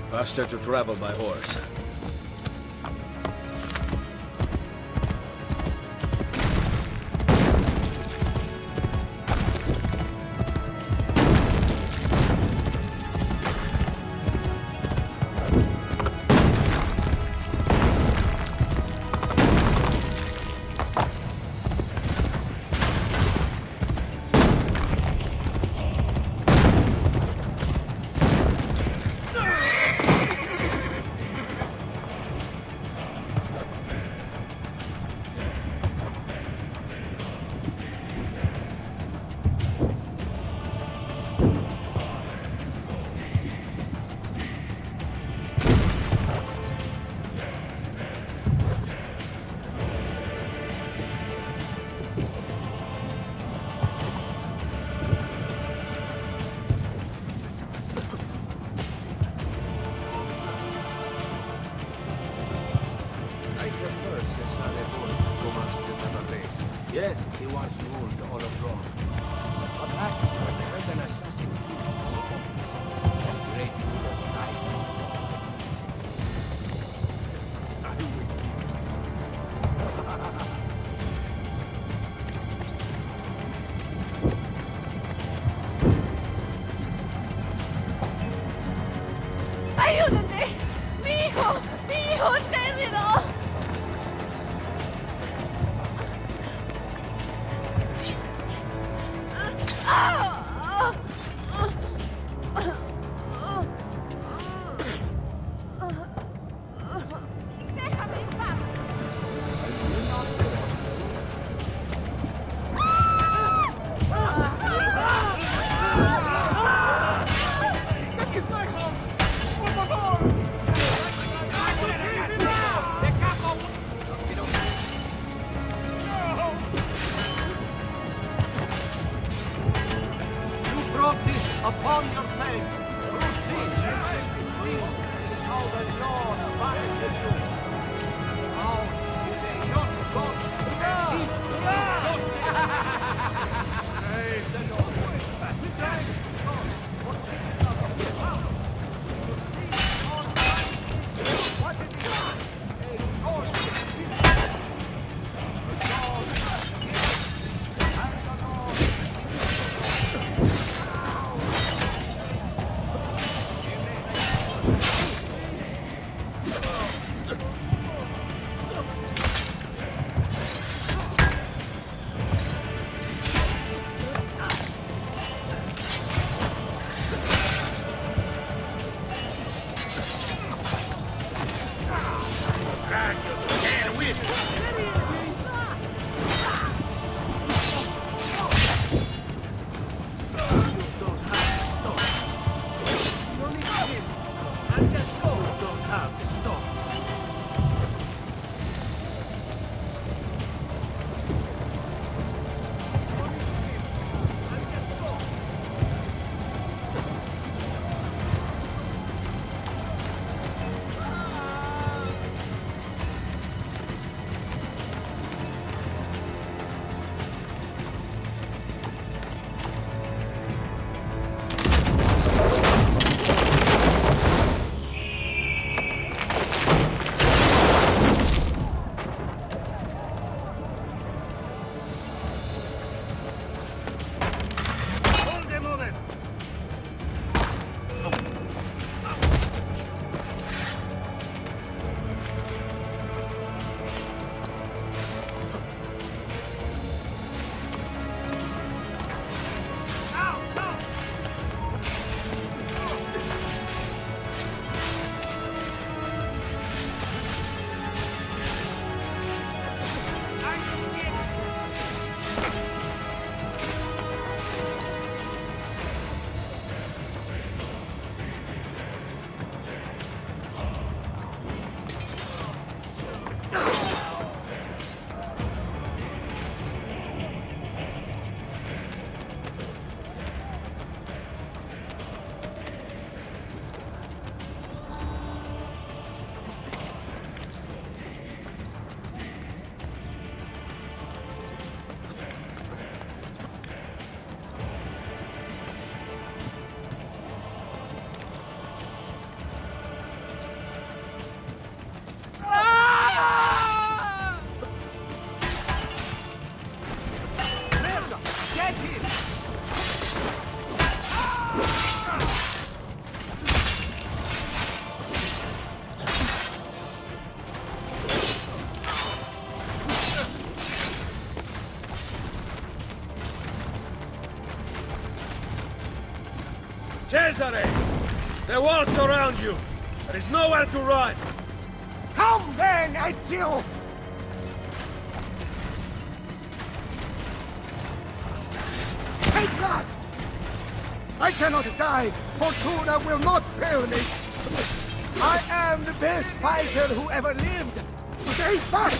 Faster to travel by horse. Yet he once ruled all of Rome. But after they heard an assassin killed the Romans, and great ruler dies. ¡Ayúdenme! ¡Mi hijo! ¡Mi hijo! ¡Ustedes! Upon your face, through cease. This is how the Lord punishes you. Now is a just God, and each praise the Lord. Thank God for taking us out. What is it? A God is the God is and the Lord. Cesare! The walls surround you! There is nowhere to run! Come then, Ezio! Take that! I cannot die! Fortuna will not fail me! I am the best fighter who ever lived! Stay back!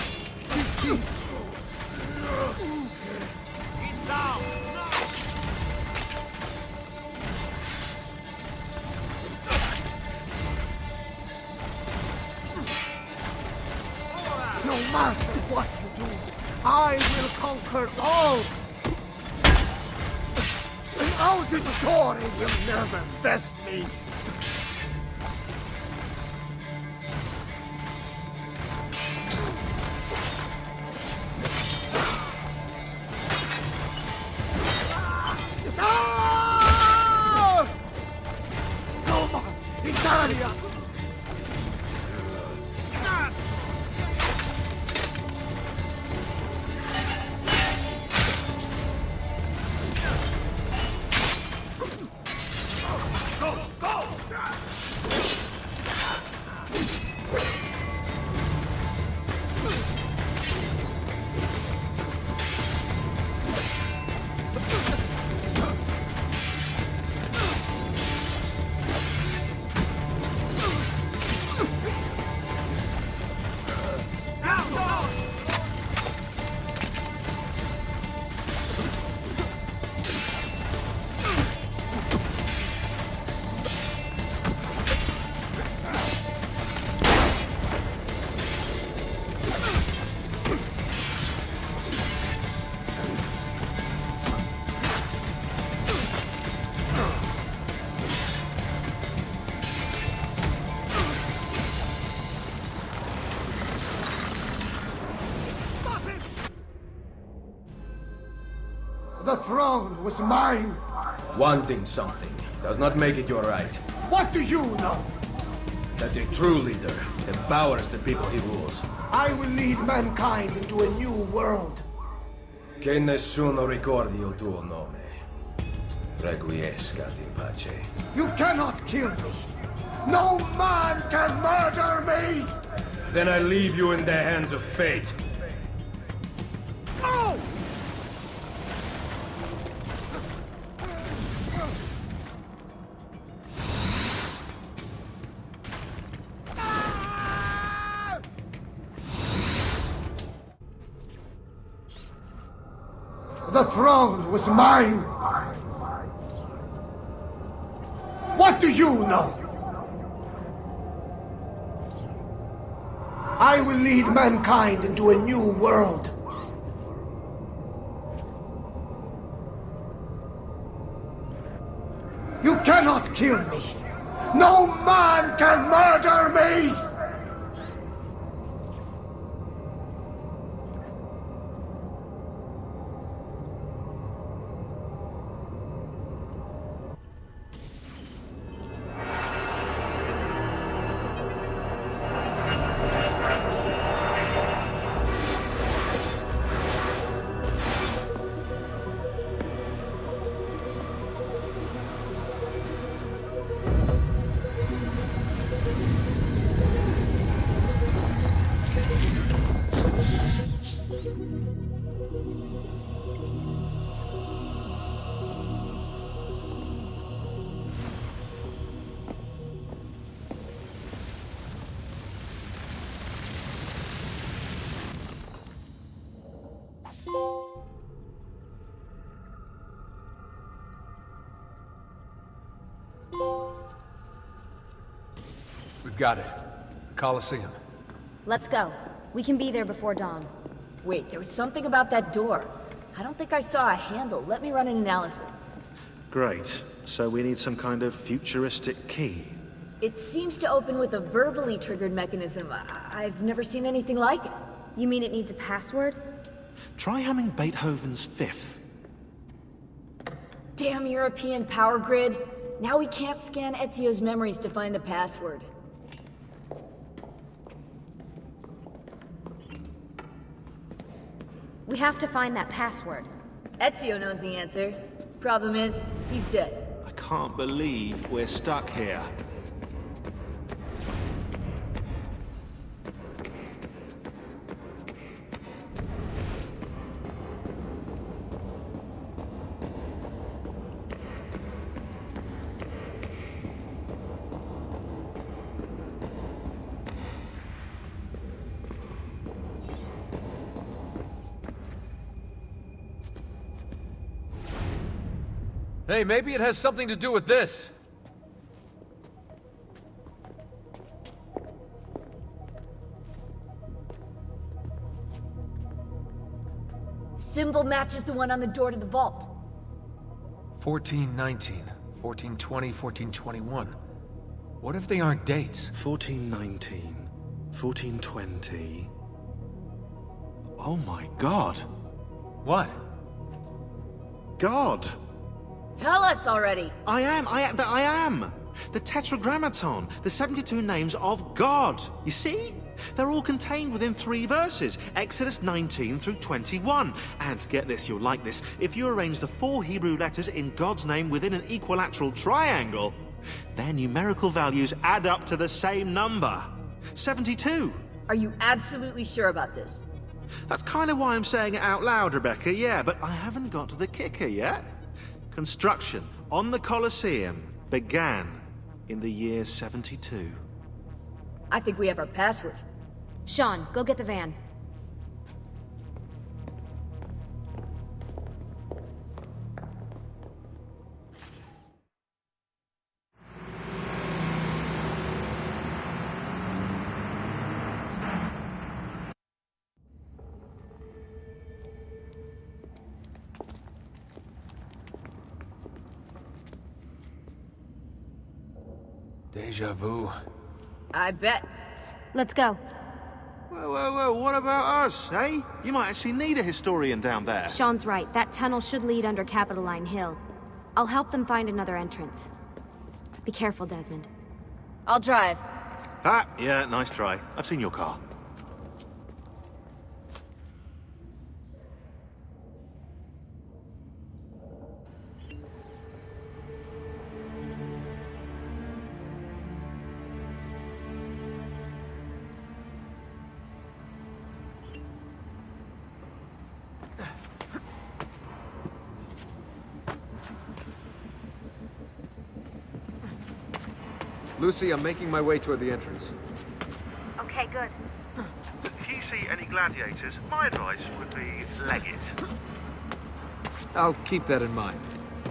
Get down! No matter what you do, I will conquer all! An Auditore will never best me! Roma! Italia! The throne was mine! Wanting something does not make it your right. What do you know? That a true leader empowers the people he rules. I will lead mankind into a new world. Che nessuno ricordi il tuo nome. Requiescat in pace. You cannot kill me! No man can murder me! Then I leave you in the hands of fate. No! The throne was mine! What do you know? I will lead mankind into a new world. You cannot kill me! No man can murder me! We've got it. Colosseum. Let's go. We can be there before dawn. Wait, there was something about that door. I don't think I saw a handle. Let me run an analysis. Great. So we need some kind of futuristic key. It seems to open with a verbally triggered mechanism. I've never seen anything like it. You mean it needs a password? Try humming Beethoven's Fifth. Damn European power grid. Now we can't scan Ezio's memories to find the password. We have to find that password. Ezio knows the answer. Problem is, he's dead. I can't believe we're stuck here. Hey, maybe it has something to do with this. The symbol matches the one on the door to the vault. 1419, 1420, 1421. What if they aren't dates? 1419, 1420... Oh my god! What? God! Tell us already! I am! The Tetragrammaton, the 72 names of God. You see? They're all contained within 3 verses, Exodus 19 through 21. And get this, you'll like this, if you arrange the 4 Hebrew letters in God's name within an equilateral triangle, their numerical values add up to the same number. 72. Are you absolutely sure about this? That's kind of why I'm saying it out loud, Rebecca, yeah, but I haven't got to the kicker yet. Construction on the Colosseum began in the year 72. I think we have our password. Sean, go get the van. Deja vu. I bet. Let's go. Whoa, what about us, eh? You might actually need a historian down there. Sean's right. That tunnel should lead under Capitoline Hill. I'll help them find another entrance. Be careful, Desmond. I'll drive. Ah, yeah, nice try. I've seen your car. Lucy, I'm making my way toward the entrance. Okay, good. If you see any gladiators, my advice would be leg it. I'll keep that in mind.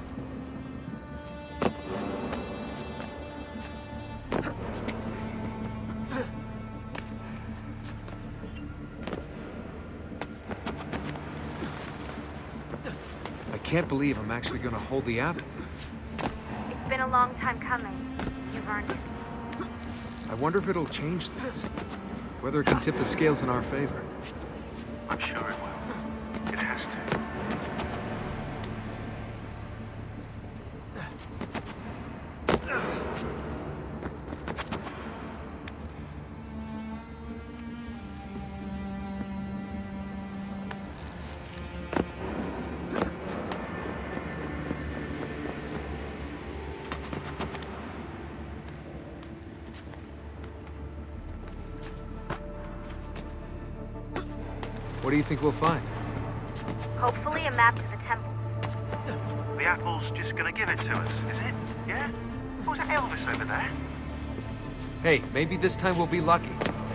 I can't believe I'm actually gonna hold the apple. It's been a long time coming. You've earned it. I wonder if it'll change things. Whether it can tip the scales in our favor. I'm sure it will. It has to. What do you think we'll find? Hopefully a map to the temples. The apple's just gonna give it to us, is it? Yeah? Or was that Elvis over there? Hey, maybe this time we'll be lucky.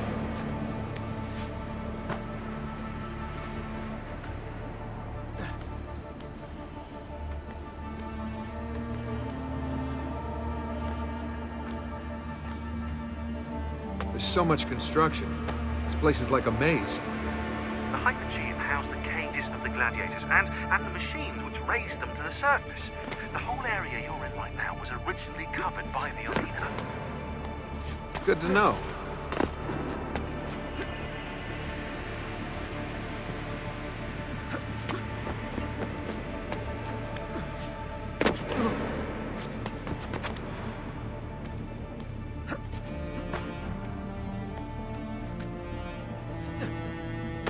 There's so much construction. This place is like a maze. The Hypogeum housed the cages of the gladiators and the machines which raised them to the surface. The whole area you're in right now was originally covered by the arena. Good to know.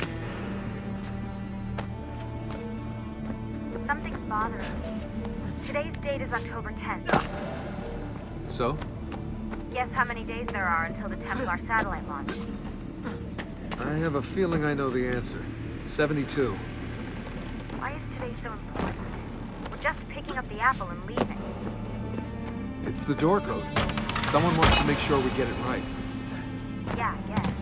Something's bothering me. Today's date is October 10th. So? Guess how many days there are until the Templar satellite launch? I have a feeling I know the answer. 72. Why is today so important? We're just picking up the apple and leaving. It's the door code. Someone wants to make sure we get it right. Yeah, I guess.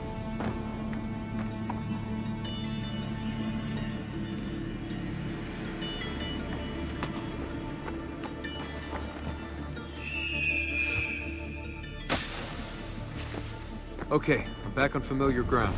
Okay, I'm back on familiar ground.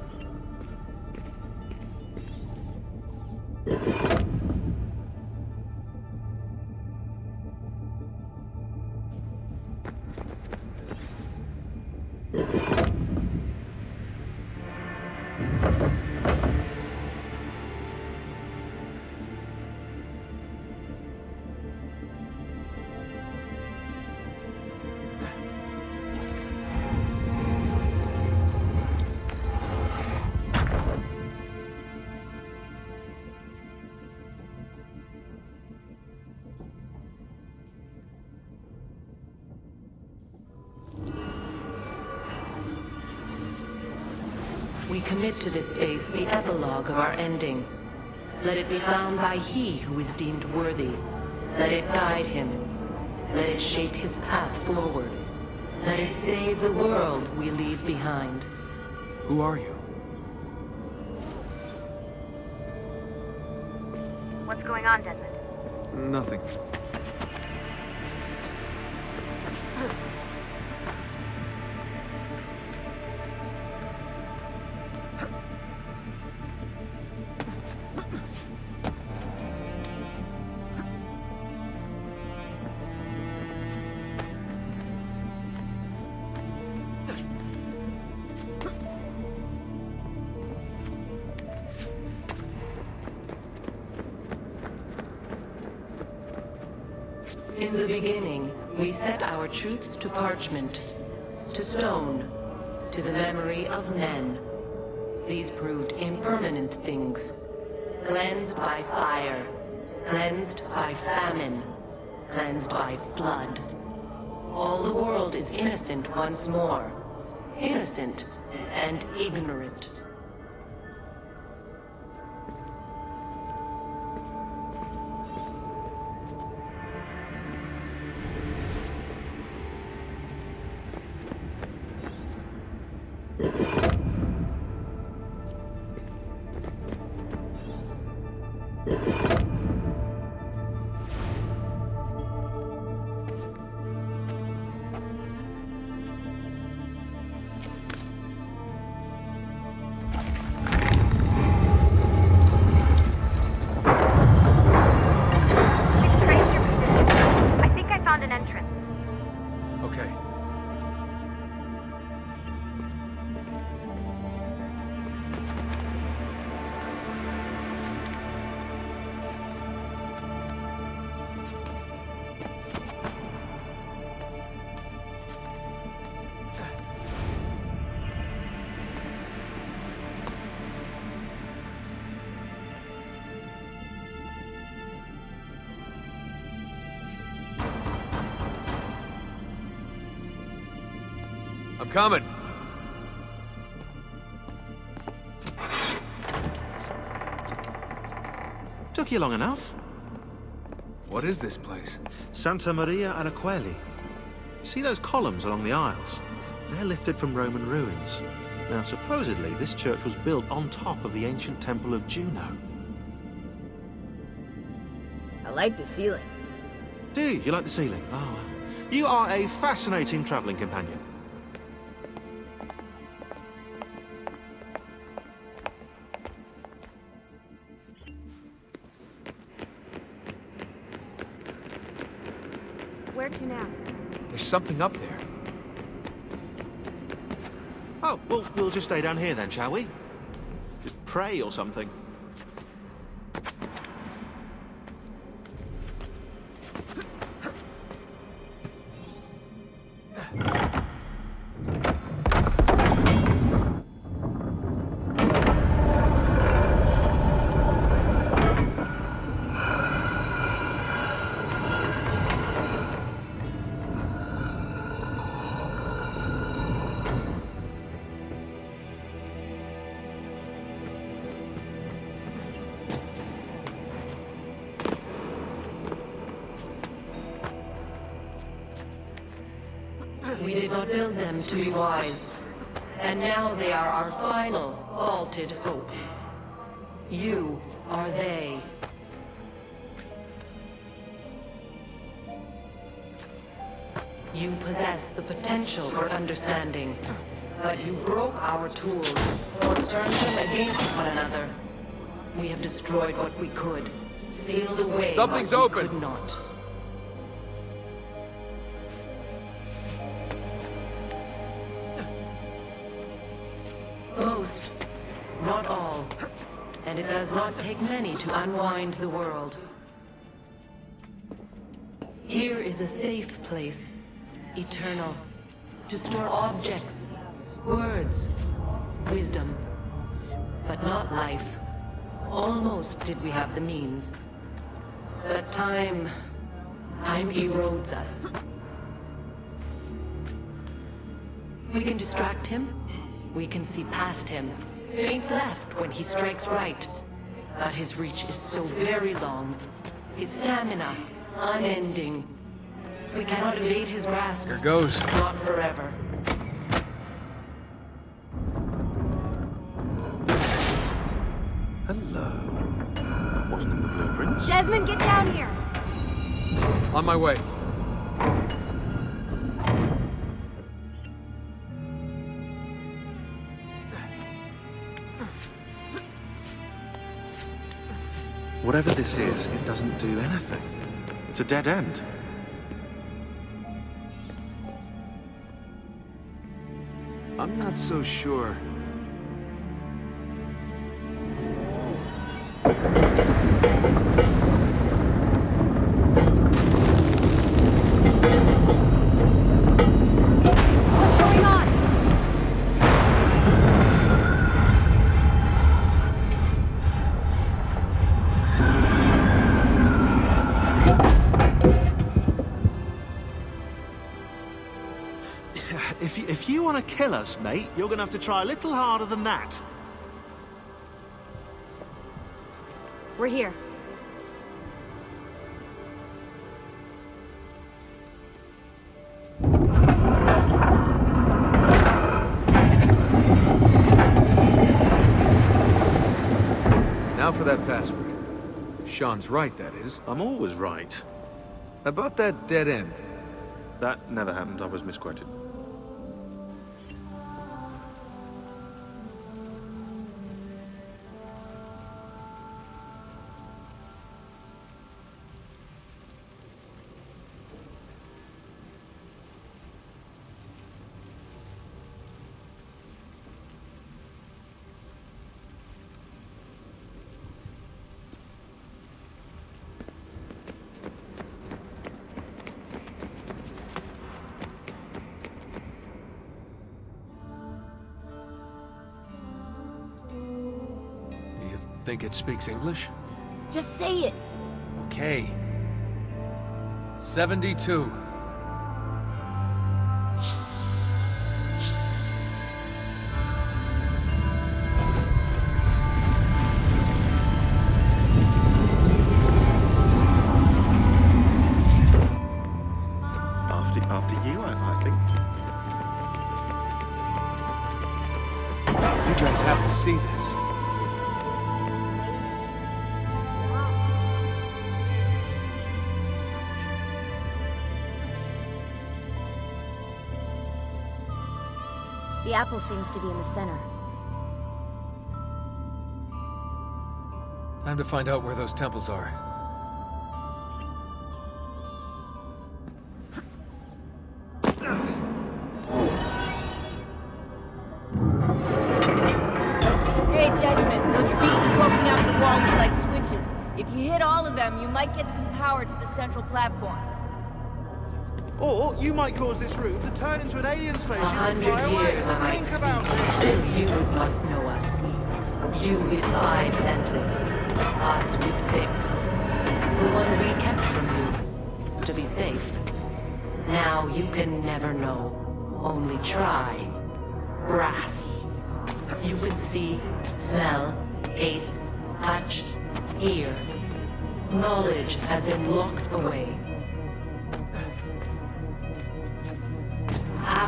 We commit to this space the epilogue of our ending. Let it be found by he who is deemed worthy. Let it guide him. Let it shape his path forward. Let it save the world we leave behind. Who are you? What's going on, Desmond? Nothing. In the beginning, we set our truths to parchment, to stone, to the memory of men. These proved impermanent things, cleansed by fire, cleansed by famine, cleansed by flood. All the world is innocent once more, innocent and ignorant. I'm coming. Took you long enough. What is this place? Santa Maria alla Quelli. See those columns along the aisles? They're lifted from Roman ruins. Now, supposedly, this church was built on top of the ancient temple of Juno. I like the ceiling. Do you? You like the ceiling? Oh, you are a fascinating traveling companion. Where to now? There's something up there. Oh, well, we'll just stay down here then, shall we? Just pray or something. We did not build them to be wise. And now they are our final, vaulted hope. You are they. You possess the potential for understanding, but you broke our tools, or turned them against one another. We have destroyed what we could, sealed away Something's what we open. could not. Most, not all. And it does not take many to unwind the world. Here is a safe place, eternal, to store objects, words, wisdom, but not life. Almost did we have the means. But time erodes us. We can distract him. We can see past him. Faint left when he strikes right. But his reach is so very long. His stamina, unending. We cannot evade his grasp. Here goes. Not forever. Hello. That wasn't in the blueprints. Desmond, get down here! On my way. Whatever this is, it doesn't do anything. It's a dead end. I'm not so sure. What's going on? If you want to kill us, mate, you're going to have to try a little harder than that. We're here. Now for that password. If Sean's right, that is. I'm always right. About that dead end. That never happened. I was misquoted. Think it speaks English? Just say it. Okay. 72. After you, I think. You guys have to see this. The apple seems to be in the center. Time to find out where those temples are. Hey, Desmond, those beams poking out the wall look like switches. If you hit all of them, you might get some power to the central platform. Or you might cause this room to turn into an alien spaceship and 100 fly away. years I might Think speak, about it. still you would not know us. You with 5 senses, us with 6. The one we kept from you, to be safe. Now you can never know, only try. Grasp. You can see, smell, taste, touch, hear. Knowledge has been locked away.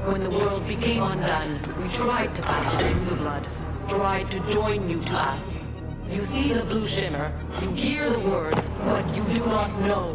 When the world became undone, we tried to pass it through the blood. Tried to join you to us. You see the blue shimmer, you hear the words, but you do not know.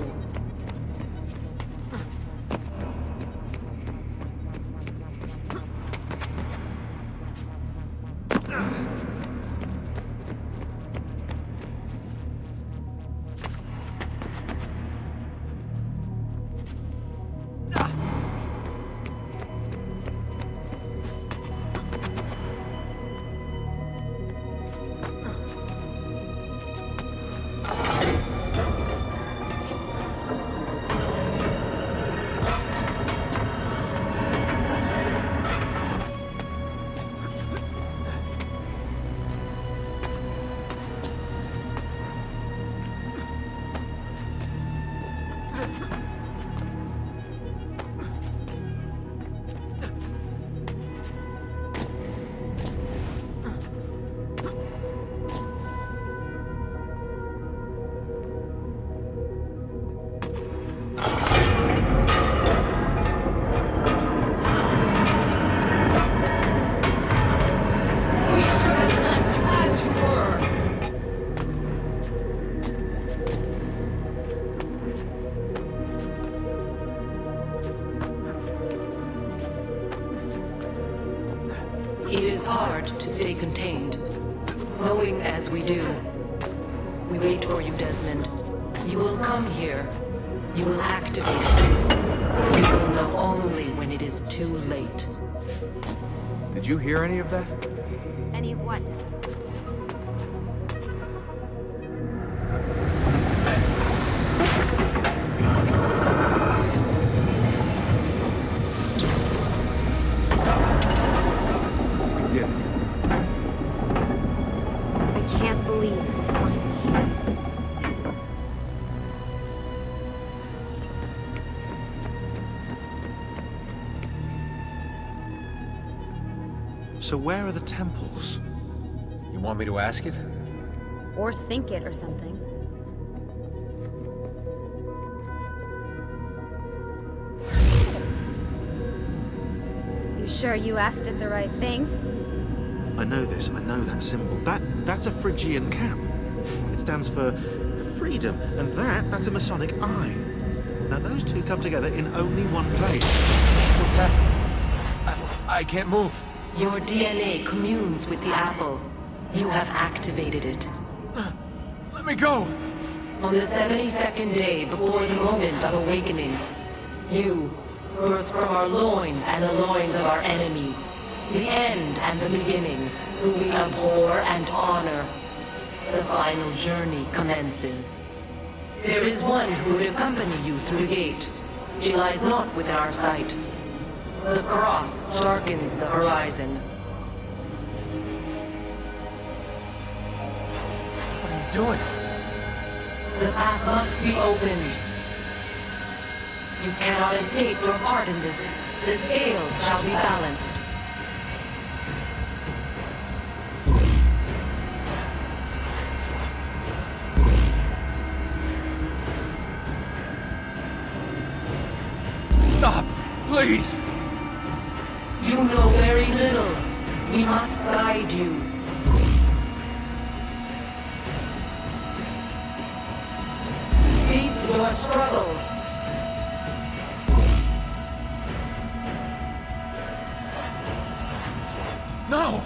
It is hard to stay contained, knowing as we do. We wait for you, Desmond. You will come here. You will activate. You will know only when it is too late. Did you hear any of that? Any of what, Desmond? So where are the temples? You want me to ask it? Or think it or something. You sure you asked it the right thing? I know this, I know that symbol. That's a Phrygian cap. It stands for freedom, and that's a Masonic eye. Now those two come together in only one place. What's happening? I can't move. Your DNA communes with the apple. You have activated it. Let me go! On the 72nd day before the moment of awakening, you, birthed from our loins and the loins of our enemies, the end and the beginning, whom we abhor and honor, the final journey commences. There is one who would accompany you through the gate. She lies not within our sight. The cross darkens the horizon. What are you doing? The path must be opened. You cannot escape your part in this. The scales shall be balanced. Stop! Please! You know very little. We must guide you. Cease your struggle. No!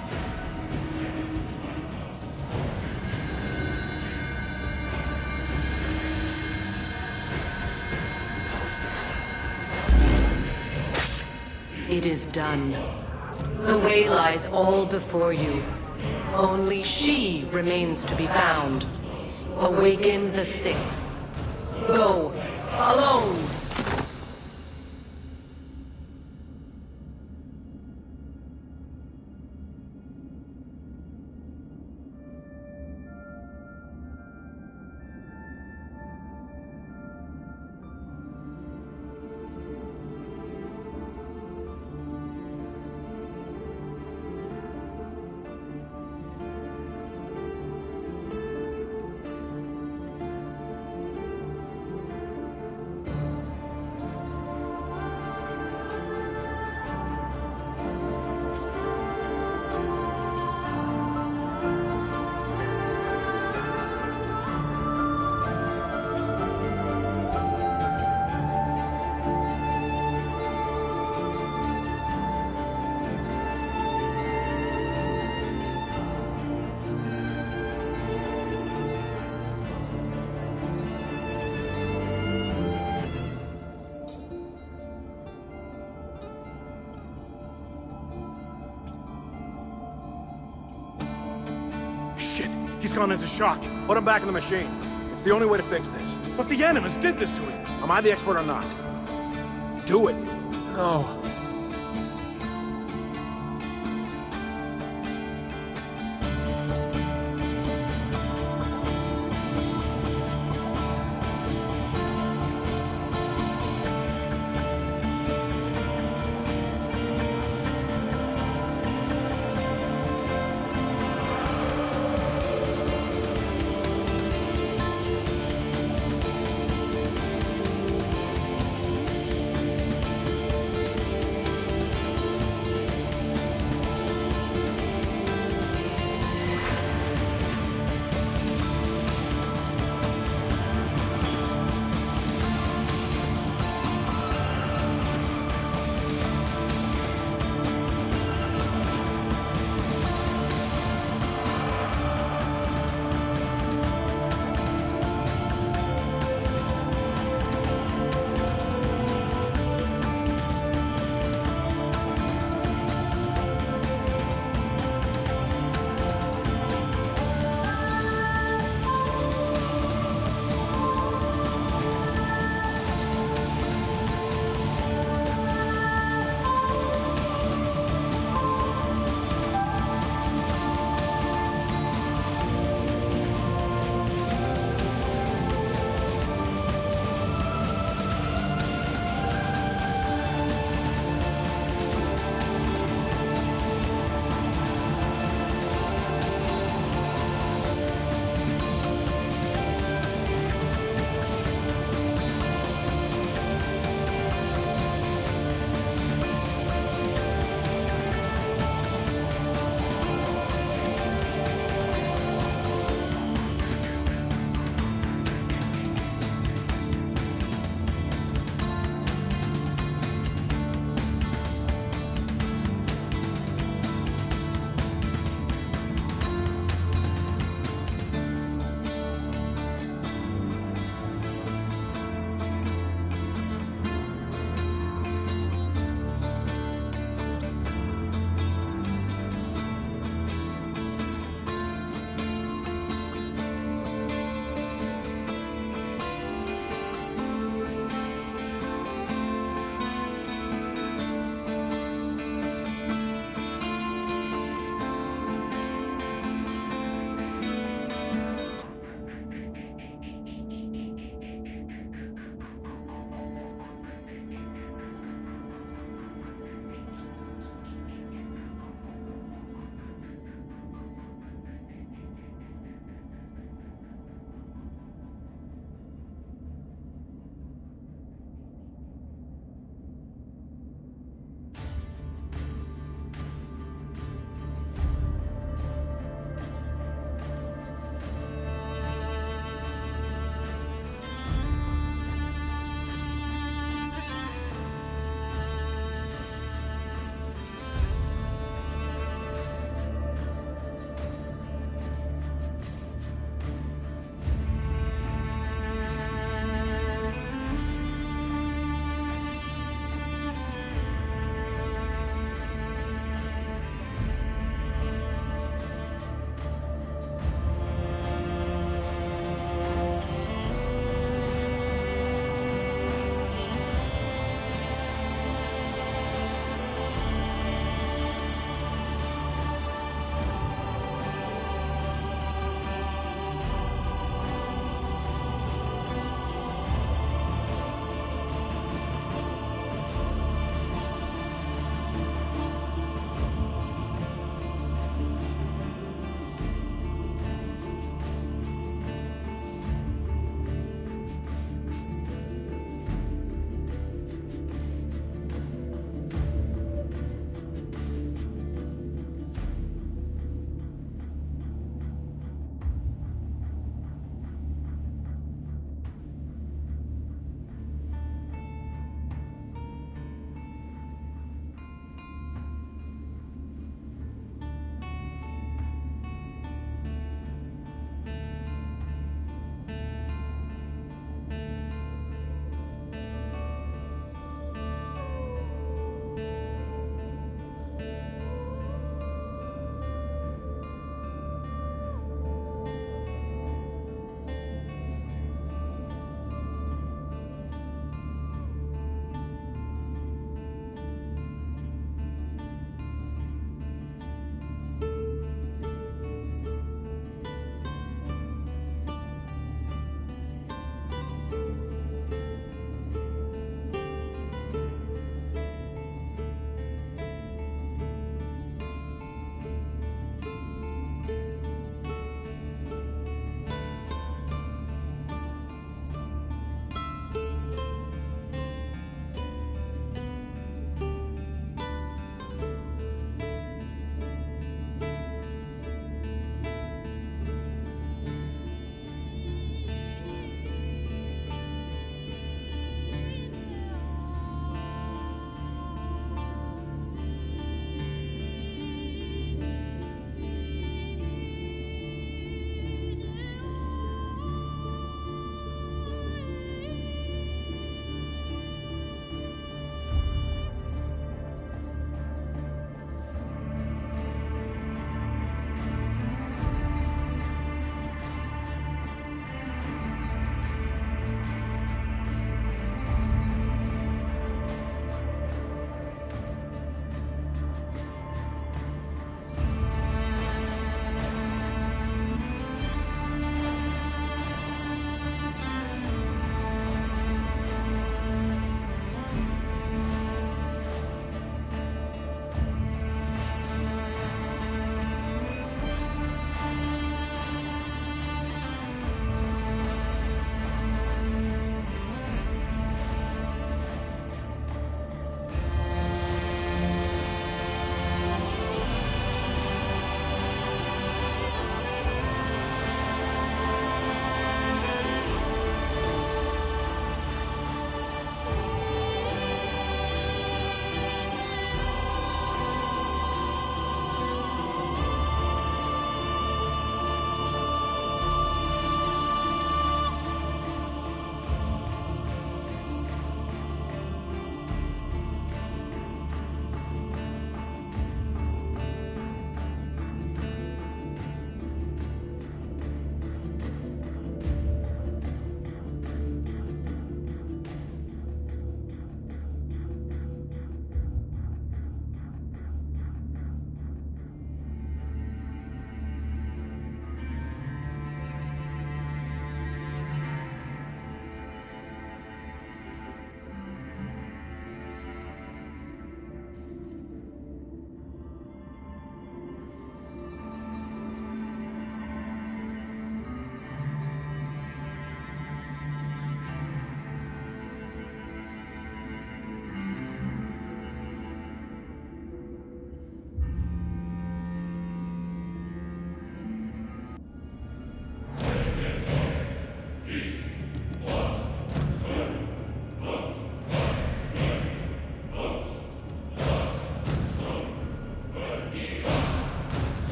It is done. The way lies all before you. Only she remains to be found. Awaken the 6th. Go, alone! gone into shock. Put him back in the machine. It's the only way to fix this. But the Animus did this to him. Am I the expert or not? Do it. No.